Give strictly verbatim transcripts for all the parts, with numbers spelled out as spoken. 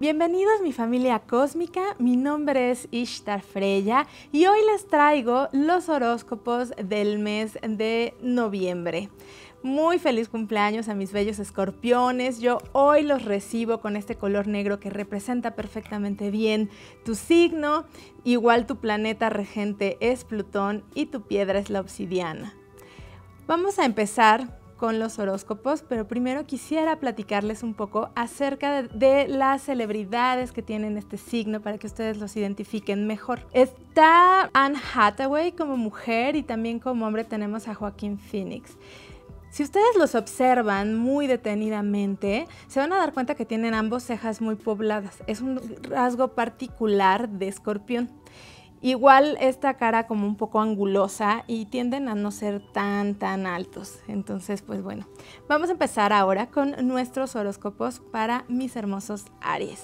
Bienvenidos mi familia cósmica, mi nombre es Ishtar Freya y hoy les traigo los horóscopos del mes de noviembre. Muy feliz cumpleaños a mis bellos escorpiones, yo hoy los recibo con este color negro que representa perfectamente bien tu signo, igual tu planeta regente es Plutón y tu piedra es la obsidiana. Vamos a empezar con los horóscopos, pero primero quisiera platicarles un poco acerca de, de las celebridades que tienen este signo para que ustedes los identifiquen mejor. Está Anne Hathaway como mujer y también como hombre tenemos a Joaquín Phoenix. Si ustedes los observan muy detenidamente, se van a dar cuenta que tienen ambos cejas muy pobladas. Es un rasgo particular de Escorpión. Igual esta cara como un poco angulosa y tienden a no ser tan tan altos. Entonces, pues bueno, vamos a empezar ahora con nuestros horóscopos para mis hermosos Aries.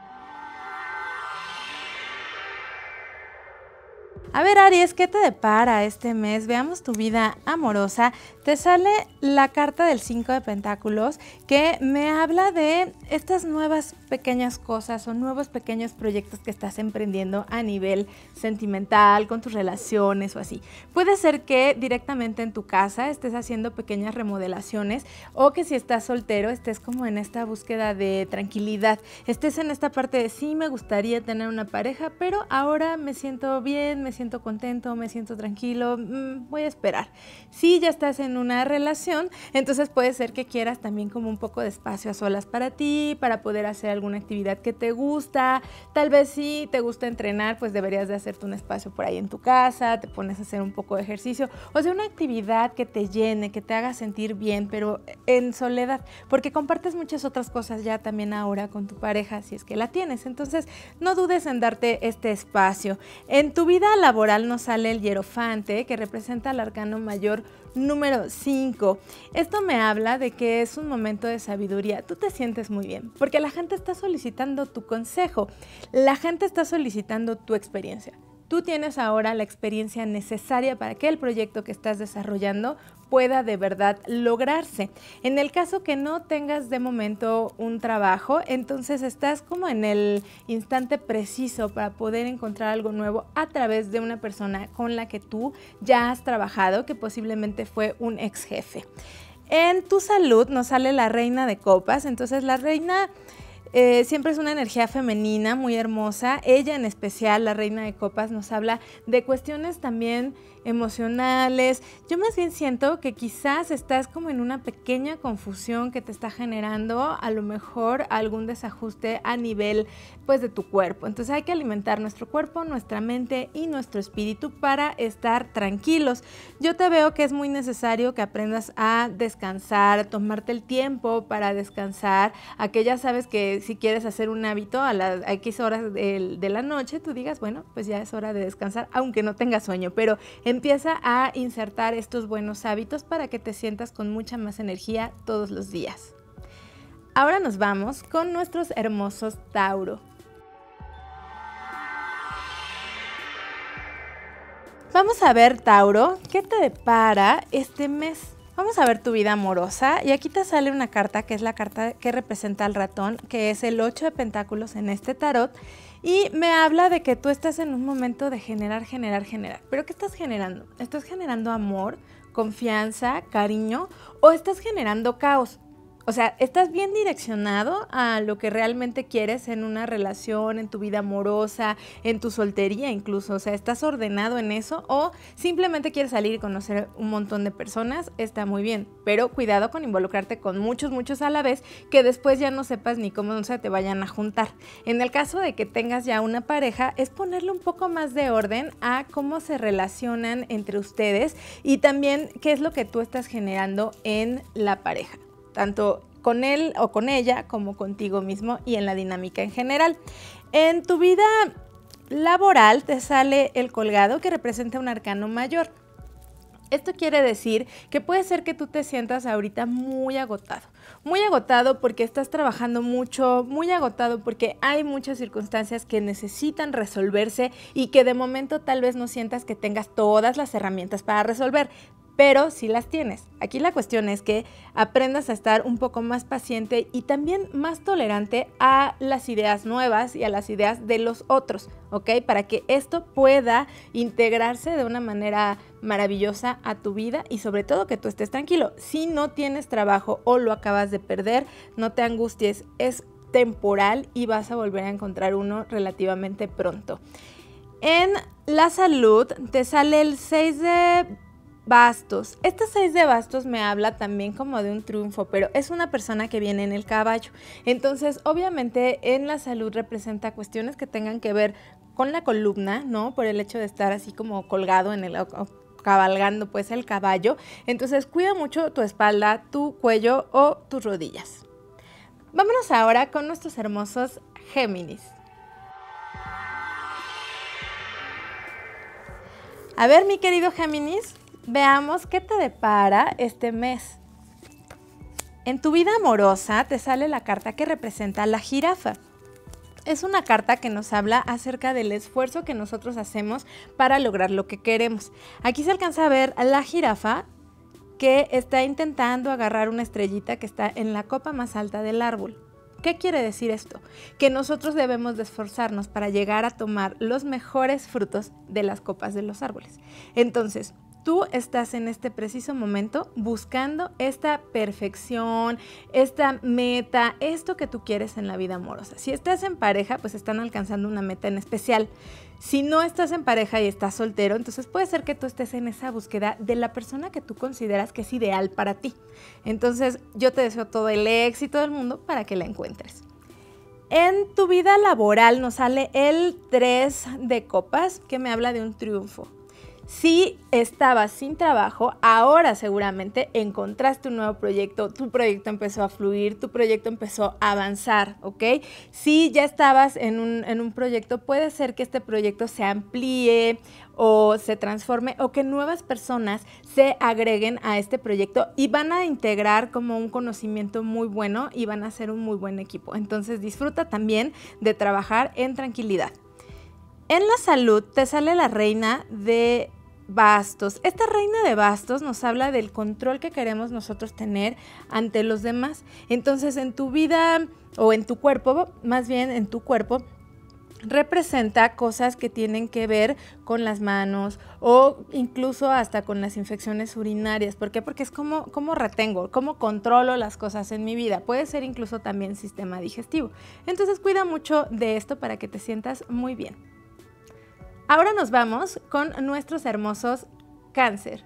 A ver, Aries, ¿qué te depara este mes? Veamos tu vida amorosa. Te sale la carta del cinco de Pentáculos que me habla de estas nuevas pequeñas cosas o nuevos pequeños proyectos que estás emprendiendo a nivel sentimental, con tus relaciones o así. Puede ser que directamente en tu casa estés haciendo pequeñas remodelaciones o que si estás soltero estés como en esta búsqueda de tranquilidad. Estés en esta parte de sí, me gustaría tener una pareja, pero ahora me siento bien, me siento contento, me siento tranquilo, mmm, voy a esperar. Si ya estás en una relación, entonces puede ser que quieras también como un poco de espacio a solas para ti, para poder hacer alguna actividad que te gusta. Tal vez si te gusta entrenar, pues deberías de hacerte un espacio por ahí en tu casa, te pones a hacer un poco de ejercicio, o sea, una actividad que te llene, que te haga sentir bien, pero en soledad, porque compartes muchas otras cosas ya también ahora con tu pareja, si es que la tienes. Entonces, no dudes en darte este espacio. En tu vida laboral nos sale el Hierofante, que representa el arcano mayor número cinco. Esto me habla de que es un momento de sabiduría. Tú te sientes muy bien, porque la gente está solicitando tu consejo, la gente está solicitando tu experiencia. Tú tienes ahora la experiencia necesaria para que el proyecto que estás desarrollando pueda de verdad lograrse. En el caso que no tengas de momento un trabajo, entonces estás como en el instante preciso para poder encontrar algo nuevo a través de una persona con la que tú ya has trabajado, que posiblemente fue un ex jefe. En tu salud nos sale la Reina de Copas, entonces la Reina Eh, siempre es una energía femenina muy hermosa. Ella en especial, la Reina de Copas, nos habla de cuestiones también emocionales. Yo más bien siento que quizás estás como en una pequeña confusión que te está generando a lo mejor algún desajuste a nivel pues de tu cuerpo. Entonces hay que alimentar nuestro cuerpo, nuestra mente y nuestro espíritu para estar tranquilos. Yo te veo que es muy necesario que aprendas a descansar, a tomarte el tiempo para descansar, a que ya sabes que si quieres hacer un hábito a las X horas de, de la noche, tú digas, bueno, pues ya es hora de descansar, aunque no tengas sueño, pero empieza a insertar estos buenos hábitos para que te sientas con mucha más energía todos los días. Ahora nos vamos con nuestros hermosos Tauro. Vamos a ver, Tauro, ¿qué te depara este mes? Vamos a ver tu vida amorosa y aquí te sale una carta que es la carta que representa al ratón, que es el ocho de Pentáculos en este tarot y me habla de que tú estás en un momento de generar, generar, generar. ¿Pero qué estás generando? ¿Estás generando amor, confianza, cariño o estás generando caos? O sea, ¿estás bien direccionado a lo que realmente quieres en una relación, en tu vida amorosa, en tu soltería incluso? O sea, ¿estás ordenado en eso? ¿O simplemente quieres salir y conocer un montón de personas? Está muy bien, pero cuidado con involucrarte con muchos, muchos a la vez, que después ya no sepas ni cómo se te vayan a juntar. En el caso de que tengas ya una pareja, es ponerle un poco más de orden a cómo se relacionan entre ustedes y también qué es lo que tú estás generando en la pareja, tanto con él o con ella como contigo mismo y en la dinámica en general. En tu vida laboral te sale el Colgado, que representa un arcano mayor. Esto quiere decir que puede ser que tú te sientas ahorita muy agotado, muy agotado porque estás trabajando mucho, muy agotado porque hay muchas circunstancias que necesitan resolverse y que de momento tal vez no sientas que tengas todas las herramientas para resolver. pero sí las tienes. Aquí la cuestión es que aprendas a estar un poco más paciente y también más tolerante a las ideas nuevas y a las ideas de los otros, ¿ok? Para que esto pueda integrarse de una manera maravillosa a tu vida y sobre todo que tú estés tranquilo. Si no tienes trabajo o lo acabas de perder, no te angusties, es temporal y vas a volver a encontrar uno relativamente pronto. En la salud te sale el seis de bastos. Este seis de bastos me habla también como de un triunfo, pero es una persona que viene en el caballo. Entonces, obviamente, en la salud representa cuestiones que tengan que ver con la columna, ¿no? Por el hecho de estar así como colgado en el cabalgando pues el caballo. Entonces, cuida mucho tu espalda, tu cuello o tus rodillas. Vámonos ahora con nuestros hermosos Géminis. A ver, mi querido Géminis, veamos qué te depara este mes. En tu vida amorosa te sale la carta que representa la jirafa. Es una carta que nos habla acerca del esfuerzo que nosotros hacemos para lograr lo que queremos. Aquí se alcanza a ver a la jirafa que está intentando agarrar una estrellita que está en la copa más alta del árbol. ¿Qué quiere decir esto? Que nosotros debemos de esforzarnos para llegar a tomar los mejores frutos de las copas de los árboles. Entonces, tú estás en este preciso momento buscando esta perfección, esta meta, esto que tú quieres en la vida amorosa. Si estás en pareja, pues están alcanzando una meta en especial. Si no estás en pareja y estás soltero, entonces puede ser que tú estés en esa búsqueda de la persona que tú consideras que es ideal para ti. Entonces, yo te deseo todo el éxito del mundo para que la encuentres. En tu vida laboral nos sale el tres de copas, que me habla de un triunfo. Si estabas sin trabajo, ahora seguramente encontraste un nuevo proyecto, tu proyecto empezó a fluir, tu proyecto empezó a avanzar, ¿ok? Si ya estabas en un, en un proyecto, puede ser que este proyecto se amplíe o se transforme o que nuevas personas se agreguen a este proyecto y van a integrar como un conocimiento muy bueno y van a ser un muy buen equipo. Entonces disfruta también de trabajar en tranquilidad. En la salud te sale la reina de bastos. Esta reina de bastos nos habla del control que queremos nosotros tener ante los demás. Entonces, en tu vida o en tu cuerpo, más bien en tu cuerpo, representa cosas que tienen que ver con las manos o incluso hasta con las infecciones urinarias. ¿Por qué? Porque es como, como retengo, cómo controlo las cosas en mi vida. Puede ser incluso también sistema digestivo. Entonces, cuida mucho de esto para que te sientas muy bien. Ahora nos vamos con nuestros hermosos Cáncer.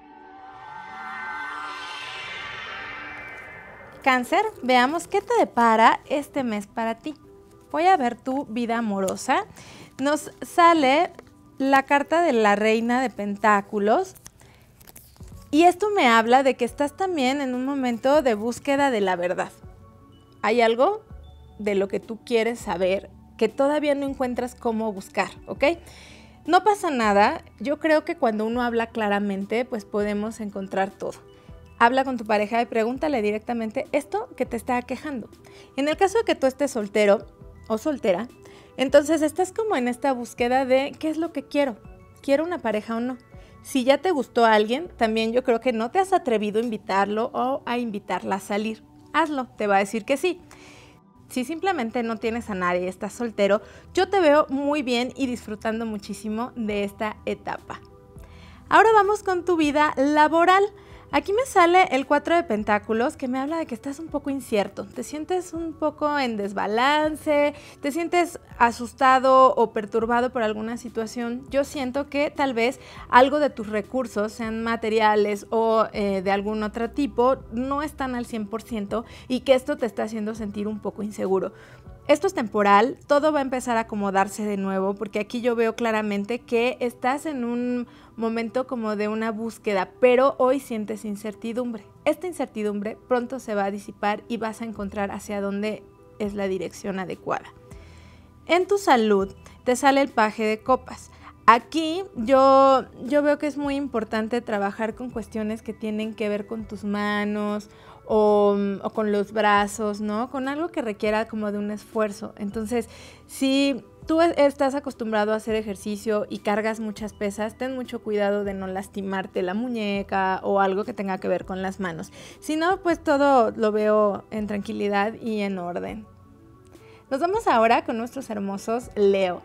Cáncer, veamos qué te depara este mes para ti. Voy a ver tu vida amorosa. Nos sale la carta de la Reina de Pentáculos. Y esto me habla de que estás también en un momento de búsqueda de la verdad. Hay algo de lo que tú quieres saber que todavía no encuentras cómo buscar, ¿ok? No pasa nada, yo creo que cuando uno habla claramente, pues podemos encontrar todo. Habla con tu pareja y pregúntale directamente esto que te está quejando. En el caso de que tú estés soltero o soltera, entonces estás como en esta búsqueda de qué es lo que quiero, ¿quiero una pareja o no? Si ya te gustó a alguien, también yo creo que no te has atrevido a invitarlo o a invitarla a salir. Hazlo, te va a decir que sí. Si simplemente no tienes a nadie, estás soltero, yo te veo muy bien y disfrutando muchísimo de esta etapa. Ahora vamos con tu vida laboral. Aquí me sale el cuatro de pentáculos que me habla de que estás un poco incierto, te sientes un poco en desbalance, te sientes asustado o perturbado por alguna situación. Yo siento que tal vez algo de tus recursos, sean materiales o eh, de algún otro tipo, no están al cien por ciento y que esto te está haciendo sentir un poco inseguro. Esto es temporal, todo va a empezar a acomodarse de nuevo porque aquí yo veo claramente que estás en un momento como de una búsqueda, pero hoy sientes incertidumbre. Esta incertidumbre pronto se va a disipar y vas a encontrar hacia dónde es la dirección adecuada. En tu salud te sale el paje de copas. Aquí yo, yo veo que es muy importante trabajar con cuestiones que tienen que ver con tus manos o, o con los brazos, ¿no? Con algo que requiera como de un esfuerzo. Entonces, si tú estás acostumbrado a hacer ejercicio y cargas muchas pesas, ten mucho cuidado de no lastimarte la muñeca o algo que tenga que ver con las manos. Si no, pues todo lo veo en tranquilidad y en orden. Nos vamos ahora con nuestros hermosos Leo.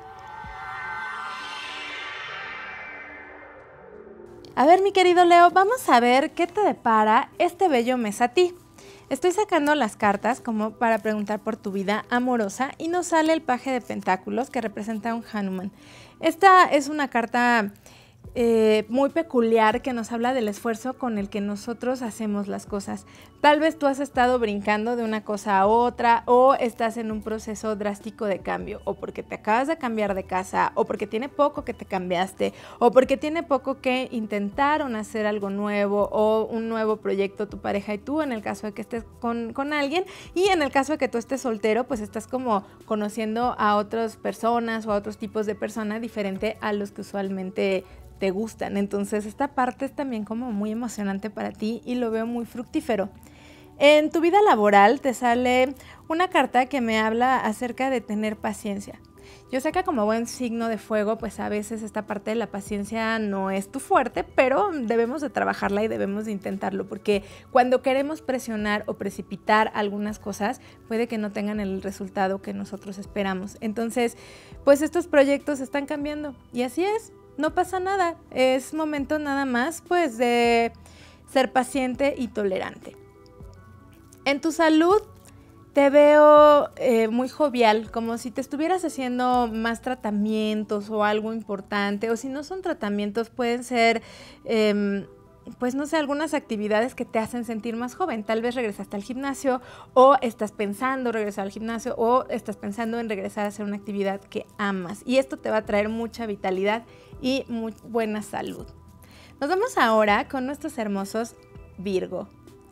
A ver, mi querido Leo, vamos a ver qué te depara este bello mes a ti. Estoy sacando las cartas como para preguntar por tu vida amorosa y nos sale el paje de pentáculos que representa a un Hanuman. Esta es una carta eh, muy peculiar que nos habla del esfuerzo con el que nosotros hacemos las cosas. Tal vez tú has estado brincando de una cosa a otra o estás en un proceso drástico de cambio, o porque te acabas de cambiar de casa, o porque tiene poco que te cambiaste, o porque tiene poco que intentaron hacer algo nuevo o un nuevo proyecto tu pareja y tú, en el caso de que estés con, con alguien, y en el caso de que tú estés soltero, pues estás como conociendo a otras personas o a otros tipos de personas diferente a los que usualmente te gustan. Entonces esta parte es también como muy emocionante para ti y lo veo muy fructífero. En tu vida laboral te sale una carta que me habla acerca de tener paciencia. Yo sé que como buen signo de fuego, pues a veces esta parte de la paciencia no es tu fuerte, pero debemos de trabajarla y debemos de intentarlo, porque cuando queremos presionar o precipitar algunas cosas, puede que no tengan el resultado que nosotros esperamos. Entonces, pues estos proyectos están cambiando y así es, no pasa nada. Es momento nada más, pues, de ser paciente y tolerante. En tu salud te veo eh, muy jovial, como si te estuvieras haciendo más tratamientos o algo importante, o si no son tratamientos, pueden ser, eh, pues no sé, algunas actividades que te hacen sentir más joven. Tal vez regresaste al gimnasio o estás pensando regresar al gimnasio o estás pensando en regresar a hacer una actividad que amas. Y esto te va a traer mucha vitalidad y muy buena salud. Nos vamos ahora con nuestros hermosos Virgo.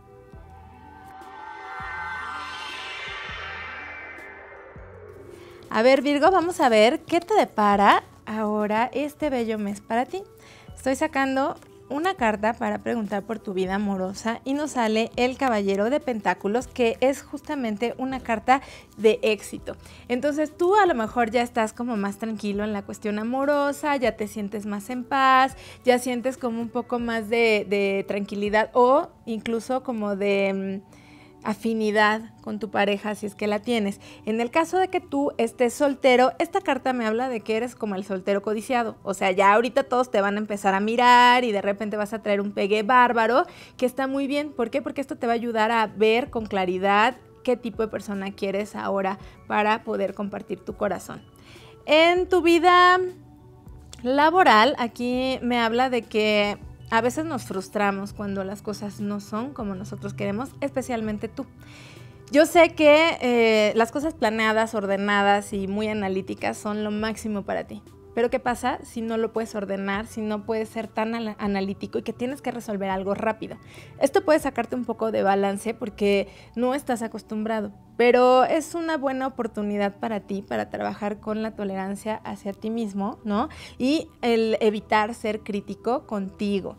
A ver, Virgo, vamos a ver qué te depara ahora este bello mes para ti. Estoy sacando una carta para preguntar por tu vida amorosa y nos sale el Caballero de Pentáculos, que es justamente una carta de éxito. Entonces tú a lo mejor ya estás como más tranquilo en la cuestión amorosa, ya te sientes más en paz, ya sientes como un poco más de, de tranquilidad o incluso como de afinidad con tu pareja si es que la tienes. En el caso de que tú estés soltero, esta carta me habla de que eres como el soltero codiciado. O sea, ya ahorita todos te van a empezar a mirar y de repente vas a traer un pegue bárbaro, que está muy bien. ¿Por qué? Porque esto te va a ayudar a ver con claridad qué tipo de persona quieres ahora para poder compartir tu corazón. En tu vida laboral, aquí me habla de que a veces nos frustramos cuando las cosas no son como nosotros queremos, especialmente tú. Yo sé que eh, las cosas planeadas, ordenadas y muy analíticas son lo máximo para ti. Pero ¿qué pasa si no lo puedes ordenar, si no puedes ser tan analítico y que tienes que resolver algo rápido? Esto puede sacarte un poco de balance porque no estás acostumbrado, pero es una buena oportunidad para ti para trabajar con la tolerancia hacia ti mismo, ¿no? Y el evitar ser crítico contigo.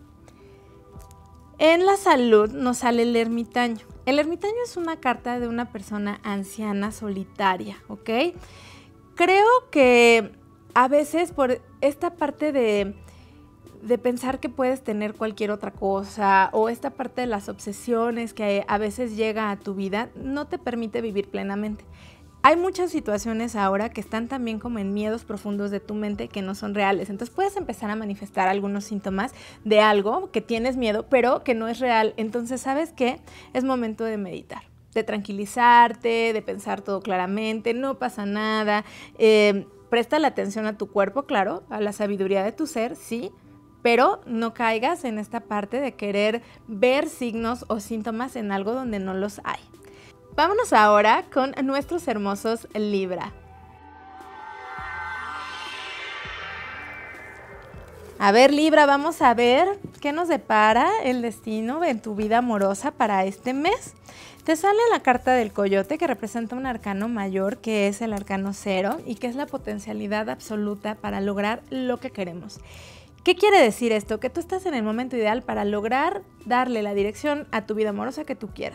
En la salud nos sale el ermitaño. El ermitaño es una carta de una persona anciana solitaria, ¿ok? Creo que a veces por esta parte de, de pensar que puedes tener cualquier otra cosa o esta parte de las obsesiones que a veces llega a tu vida no te permite vivir plenamente. Hay muchas situaciones ahora que están también como en miedos profundos de tu mente que no son reales. Entonces puedes empezar a manifestar algunos síntomas de algo que tienes miedo, pero que no es real. Entonces, ¿sabes qué? Es momento de meditar, de tranquilizarte, de pensar todo claramente, no pasa nada. Eh, presta la atención a tu cuerpo, claro, a la sabiduría de tu ser, sí, pero no caigas en esta parte de querer ver signos o síntomas en algo donde no los hay. Vámonos ahora con nuestros hermosos Libra. A ver, Libra, vamos a ver qué nos depara el destino en tu vida amorosa para este mes. Te sale la carta del coyote, que representa un arcano mayor, que es el arcano cero, y que es la potencialidad absoluta para lograr lo que queremos. ¿Qué quiere decir esto? Que tú estás en el momento ideal para lograr darle la dirección a tu vida amorosa que tú quieras.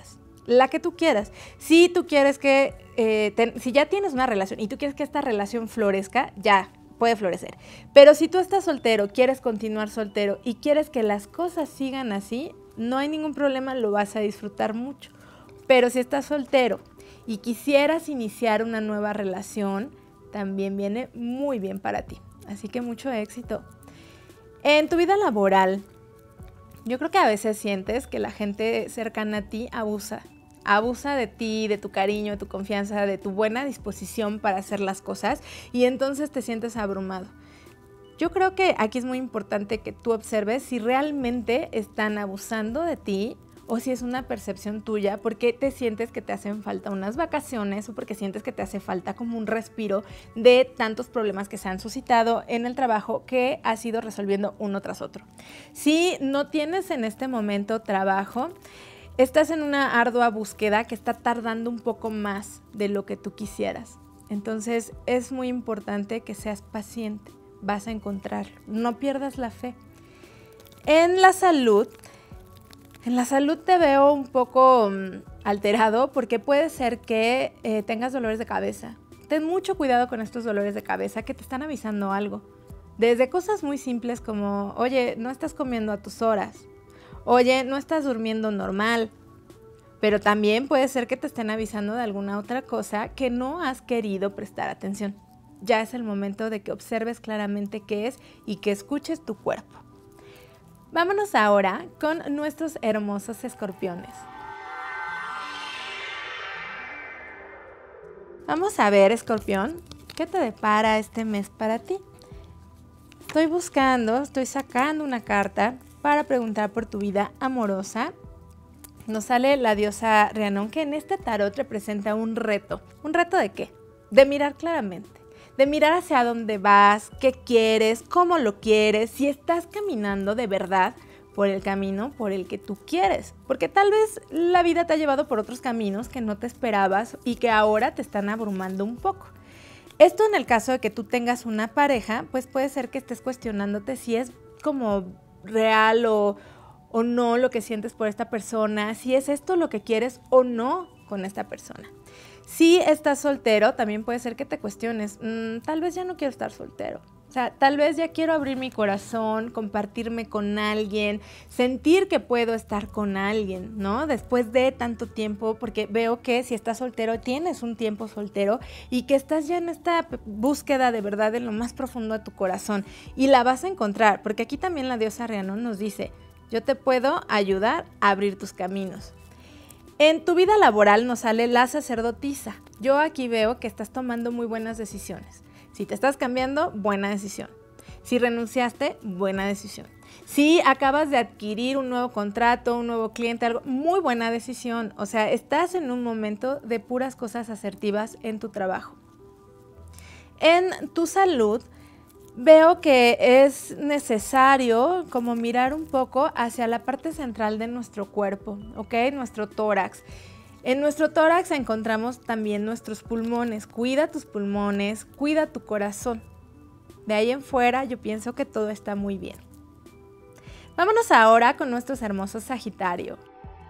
la que tú quieras. Si tú quieres que, eh, ten, si ya tienes una relación y tú quieres que esta relación florezca, ya puede florecer. Pero si tú estás soltero, quieres continuar soltero y quieres que las cosas sigan así, no hay ningún problema, lo vas a disfrutar mucho. Pero si estás soltero y quisieras iniciar una nueva relación, también viene muy bien para ti. Así que mucho éxito. En tu vida laboral, yo creo que a veces sientes que la gente cercana a ti abusa. Abusa de ti, de tu cariño, de tu confianza, de tu buena disposición para hacer las cosas y entonces te sientes abrumado. Yo creo que aquí es muy importante que tú observes si realmente están abusando de ti o si es una percepción tuya porque te sientes que te hacen falta unas vacaciones o porque sientes que te hace falta como un respiro de tantos problemas que se han suscitado en el trabajo que has ido resolviendo uno tras otro. Si no tienes en este momento trabajo, estás en una ardua búsqueda que está tardando un poco más de lo que tú quisieras. Entonces es muy importante que seas paciente, vas a encontrarlo, no pierdas la fe. En la salud, en la salud te veo un poco um, alterado porque puede ser que eh, tengas dolores de cabeza. Ten mucho cuidado con estos dolores de cabeza que te están avisando algo. Desde cosas muy simples como, oye, no estás comiendo a tus horas. Oye, no estás durmiendo normal, pero también puede ser que te estén avisando de alguna otra cosa que no has querido prestar atención. Ya es el momento de que observes claramente qué es y que escuches tu cuerpo. Vámonos ahora con nuestros hermosos escorpiones. Vamos a ver, escorpión, ¿qué te depara este mes para ti? Estoy buscando, estoy sacando una carta para preguntar por tu vida amorosa. Nos sale la diosa Rhiannon, que en este tarot representa un reto. ¿Un reto de qué? De mirar claramente, de mirar hacia dónde vas, qué quieres, cómo lo quieres, si estás caminando de verdad por el camino por el que tú quieres. Porque tal vez la vida te ha llevado por otros caminos que no te esperabas y que ahora te están abrumando un poco. Esto en el caso de que tú tengas una pareja, pues puede ser que estés cuestionándote si es como real o, o no lo que sientes por esta persona, si es esto lo que quieres o no con esta persona. Si estás soltero, también puede ser que te cuestiones, mmm, tal vez ya no quiero estar soltero. O sea, tal vez ya quiero abrir mi corazón, compartirme con alguien, sentir que puedo estar con alguien, ¿no? Después de tanto tiempo, porque veo que si estás soltero, tienes un tiempo soltero y que estás ya en esta búsqueda de verdad en lo más profundo de tu corazón y la vas a encontrar, porque aquí también la diosa Rhiannon nos dice, yo te puedo ayudar a abrir tus caminos. En tu vida laboral nos sale la sacerdotisa. Yo aquí veo que estás tomando muy buenas decisiones. Si te estás cambiando, buena decisión. Si renunciaste, buena decisión. Si acabas de adquirir un nuevo contrato, un nuevo cliente, algo, muy buena decisión. O sea, estás en un momento de puras cosas asertivas en tu trabajo. En tu salud, veo que es necesario como mirar un poco hacia la parte central de nuestro cuerpo, ¿ok? Nuestro tórax. En nuestro tórax encontramos también nuestros pulmones. Cuida tus pulmones, cuida tu corazón. De ahí en fuera yo pienso que todo está muy bien. Vámonos ahora con nuestros hermosos Sagitario.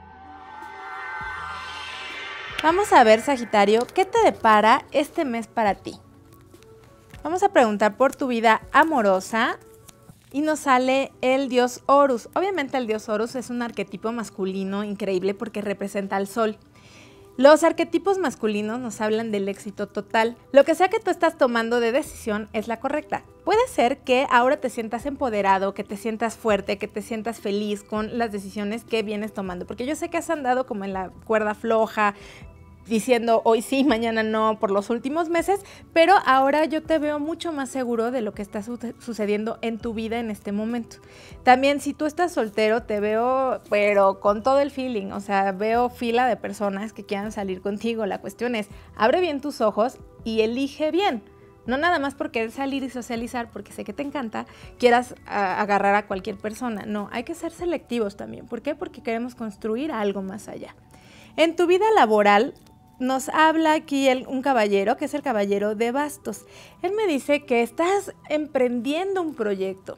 Vamos a ver, Sagitario, ¿qué te depara este mes para ti? Vamos a preguntar por tu vida amorosa y nos sale el dios Horus. Obviamente el dios Horus es un arquetipo masculino increíble porque representa al sol. Los arquetipos masculinos nos hablan del éxito total. Lo que sea que tú estás tomando de decisión es la correcta. Puede ser que ahora te sientas empoderado, que te sientas fuerte, que te sientas feliz con las decisiones que vienes tomando. Porque yo sé que has andado como en la cuerda floja, diciendo hoy sí, mañana no por los últimos meses, pero ahora yo te veo mucho más seguro de lo que está su sucediendo en tu vida en este momento. También si tú estás soltero te veo, pero con todo el feeling, o sea, veo fila de personas que quieran salir contigo. La cuestión es, abre bien tus ojos y elige bien. No nada más por querer salir y socializar, porque sé que te encanta, quieras a, agarrar a cualquier persona. No, hay que ser selectivos también. ¿Por qué? Porque queremos construir algo más allá. En tu vida laboral, nos habla aquí el, un caballero, que es el caballero de bastos. Él me dice que estás emprendiendo un proyecto.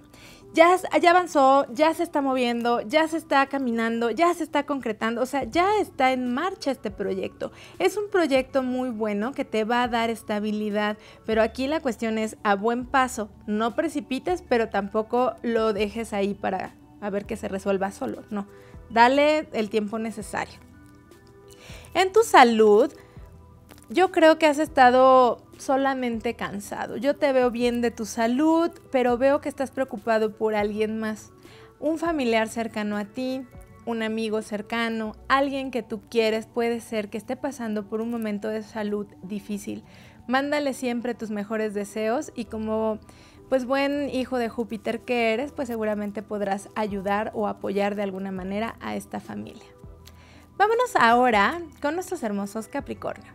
ya, ya avanzó, ya se está moviendo, ya se está caminando, ya se está concretando, o sea, ya está en marcha este proyecto. Es un proyecto muy bueno que te va a dar estabilidad, pero aquí la cuestión es a buen paso, no precipites, pero tampoco lo dejes ahí para a ver que se resuelva solo, no, dale el tiempo necesario. En tu salud, yo creo que has estado solamente cansado. Yo te veo bien de tu salud, pero veo que estás preocupado por alguien más. Un familiar cercano a ti, un amigo cercano, alguien que tú quieres, puede ser que esté pasando por un momento de salud difícil. Mándale siempre tus mejores deseos y como pues buen hijo de Júpiter que eres, pues seguramente podrás ayudar o apoyar de alguna manera a esta familia. Vámonos ahora con nuestros hermosos Capricornio.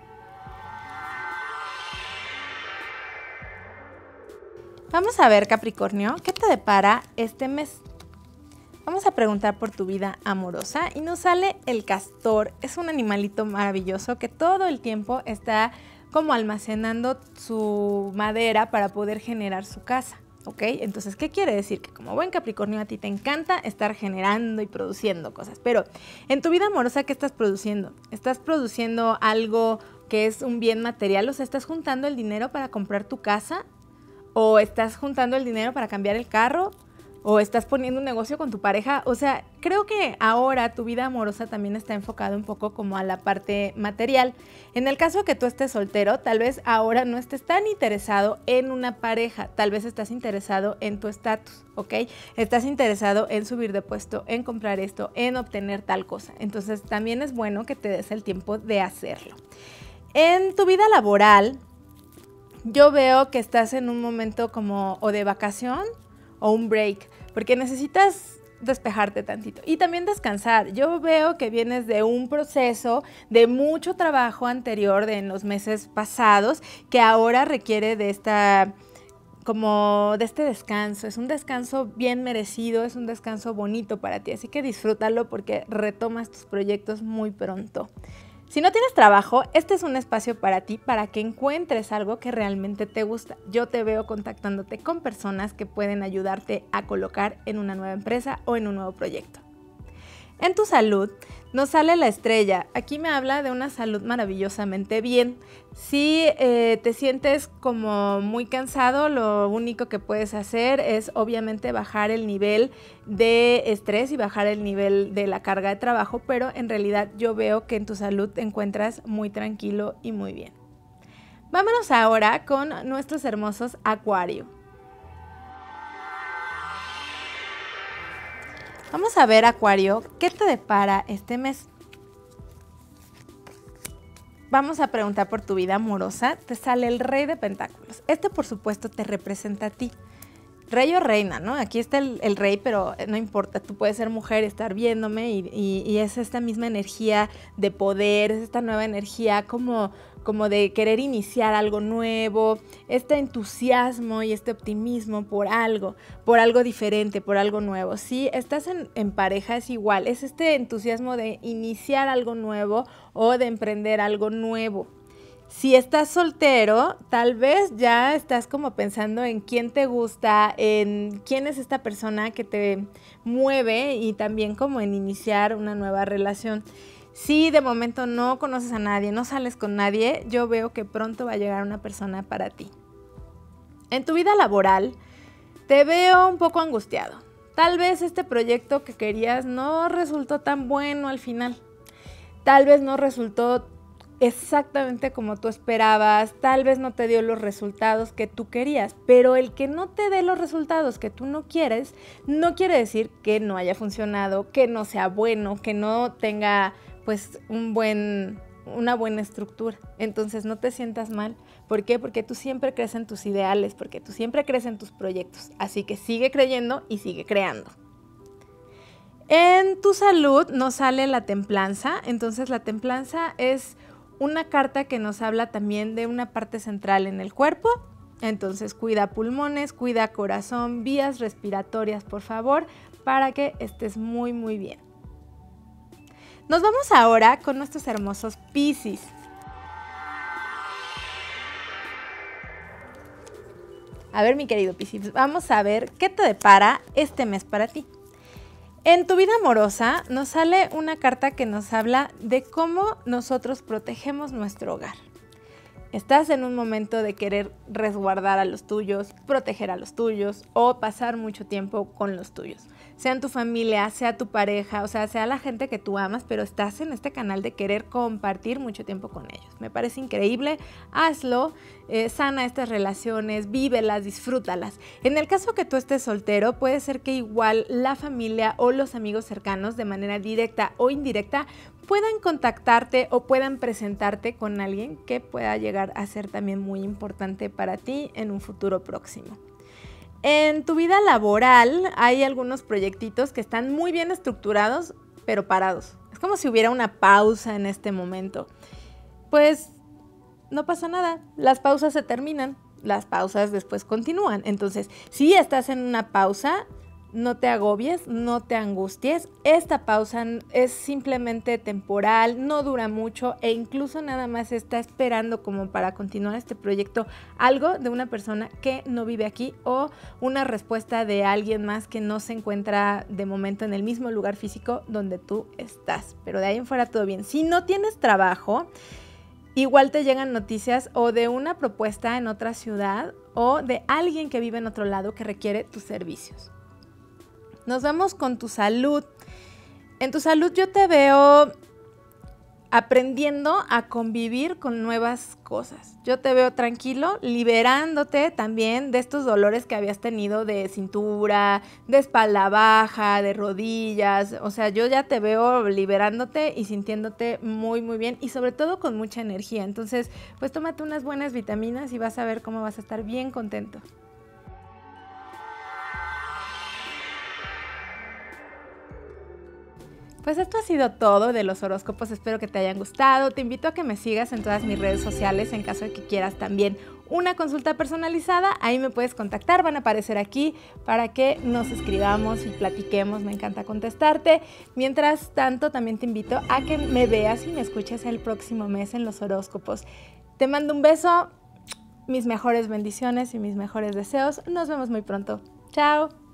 Vamos a ver, Capricornio, ¿qué te depara este mes? Vamos a preguntar por tu vida amorosa y nos sale el castor. Es un animalito maravilloso que todo el tiempo está como almacenando su madera para poder generar su casa, ¿ok? Entonces, ¿qué quiere decir? Que como buen Capricornio a ti te encanta estar generando y produciendo cosas. Pero en tu vida amorosa, ¿qué estás produciendo? ¿Estás produciendo algo que es un bien material? O sea, ¿estás juntando el dinero para comprar tu casa? ¿O estás juntando el dinero para cambiar el carro? ¿O estás poniendo un negocio con tu pareja? O sea, creo que ahora tu vida amorosa también está enfocada un poco como a la parte material. En el caso que tú estés soltero, tal vez ahora no estés tan interesado en una pareja. Tal vez estás interesado en tu estatus, ¿ok? Estás interesado en subir de puesto, en comprar esto, en obtener tal cosa. Entonces, también es bueno que te des el tiempo de hacerlo. En tu vida laboral, yo veo que estás en un momento como o de vacación o un break, porque necesitas despejarte tantito y también descansar. Yo veo que vienes de un proceso de mucho trabajo anterior de en los meses pasados que ahora requiere de esta como de este descanso. Es un descanso bien merecido, es un descanso bonito para ti, así que disfrútalo porque retomas tus proyectos muy pronto. Si no tienes trabajo, este es un espacio para ti, para que encuentres algo que realmente te gusta. Yo te veo contactándote con personas que pueden ayudarte a colocar en una nueva empresa o en un nuevo proyecto. En tu salud, nos sale la estrella. Aquí me habla de una salud maravillosamente bien. Si eh, te sientes como muy cansado, lo único que puedes hacer es obviamente bajar el nivel de estrés y bajar el nivel de la carga de trabajo, pero en realidad yo veo que en tu salud te encuentras muy tranquilo y muy bien. Vámonos ahora con nuestros hermosos Acuario. Vamos a ver, Acuario, ¿qué te depara este mes? Vamos a preguntar por tu vida amorosa. Te sale el Rey de Pentáculos. Este, por supuesto, te representa a ti. Rey o reina, ¿no? Aquí está el, el rey, pero no importa. Tú puedes ser mujer y estar viéndome y, y, y es esta misma energía de poder, es esta nueva energía como... como de querer iniciar algo nuevo, este entusiasmo y este optimismo por algo, por algo diferente, por algo nuevo. Si estás en, en pareja es igual, es este entusiasmo de iniciar algo nuevo o de emprender algo nuevo. Si estás soltero, tal vez ya estás como pensando en quién te gusta, en quién es esta persona que te mueve y también como en iniciar una nueva relación. Si de momento no conoces a nadie, no sales con nadie, yo veo que pronto va a llegar una persona para ti. En tu vida laboral, te veo un poco angustiado. Tal vez este proyecto que querías no resultó tan bueno al final. Tal vez no resultó exactamente como tú esperabas, tal vez no te dio los resultados que tú querías, pero el que no te dé los resultados que tú no quieres, no quiere decir que no haya funcionado, que no sea bueno, que no tenga pues un buen, una buena estructura. Entonces no te sientas mal. ¿Por qué? Porque tú siempre crees en tus ideales, porque tú siempre crees en tus proyectos. Así que sigue creyendo y sigue creando. En tu salud nos sale la templanza. Entonces la templanza es una carta que nos habla también de una parte central en el cuerpo. Entonces cuida pulmones, cuida corazón, vías respiratorias, por favor, para que estés muy, muy bien. Nos vamos ahora con nuestros hermosos Piscis. A ver, mi querido Piscis, vamos a ver qué te depara este mes para ti. En tu vida amorosa nos sale una carta que nos habla de cómo nosotros protegemos nuestro hogar. Estás en un momento de querer resguardar a los tuyos, proteger a los tuyos o pasar mucho tiempo con los tuyos. Sean tu familia, sea tu pareja, o sea, sea la gente que tú amas, pero estás en este canal de querer compartir mucho tiempo con ellos. Me parece increíble, hazlo, eh, sana estas relaciones, vívelas, disfrútalas. En el caso que tú estés soltero, puede ser que igual la familia o los amigos cercanos, de manera directa o indirecta, puedan contactarte o puedan presentarte con alguien que pueda llegar a ser también muy importante para ti en un futuro próximo. En tu vida laboral hay algunos proyectitos que están muy bien estructurados, pero parados. Es como si hubiera una pausa en este momento. Pues no pasa nada, las pausas se terminan, las pausas después continúan. Entonces, si estás en una pausa, no te agobies, no te angusties. Esta pausa es simplemente temporal, no dura mucho e incluso nada más está esperando como para continuar este proyecto algo de una persona que no vive aquí o una respuesta de alguien más que no se encuentra de momento en el mismo lugar físico donde tú estás. Pero de ahí en fuera todo bien. Si no tienes trabajo, igual te llegan noticias o de una propuesta en otra ciudad o de alguien que vive en otro lado que requiere tus servicios. Nos vamos con tu salud. En tu salud yo te veo aprendiendo a convivir con nuevas cosas. Yo te veo tranquilo, liberándote también de estos dolores que habías tenido de cintura, de espalda baja, de rodillas. O sea, yo ya te veo liberándote y sintiéndote muy, muy bien y sobre todo con mucha energía. Entonces, pues tómate unas buenas vitaminas y vas a ver cómo vas a estar bien contento. Pues esto ha sido todo de los horóscopos, espero que te hayan gustado. Te invito a que me sigas en todas mis redes sociales en caso de que quieras también una consulta personalizada. Ahí me puedes contactar, van a aparecer aquí para que nos escribamos y platiquemos, me encanta contestarte. Mientras tanto, también te invito a que me veas y me escuches el próximo mes en los horóscopos. Te mando un beso, mis mejores bendiciones y mis mejores deseos. Nos vemos muy pronto. Chao.